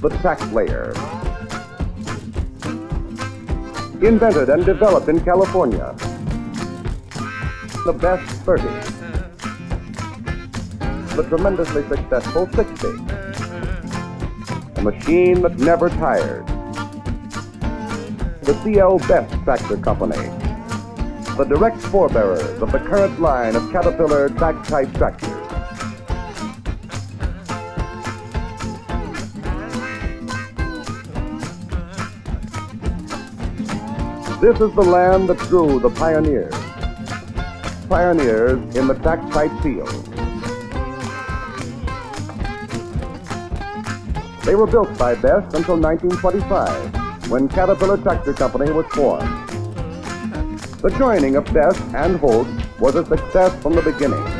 the track layer. Invented and developed in California, the Best 30, the tremendously successful 60, a machine that never tired, the CL Best Tractor Company, the direct forebearers of the current line of Caterpillar track-type tractors. This is the land that grew the pioneers. Pioneers in the track-type field. They were built by Best until 1925, when Caterpillar Tractor Company was formed. The joining of Best and Holt was a success from the beginning.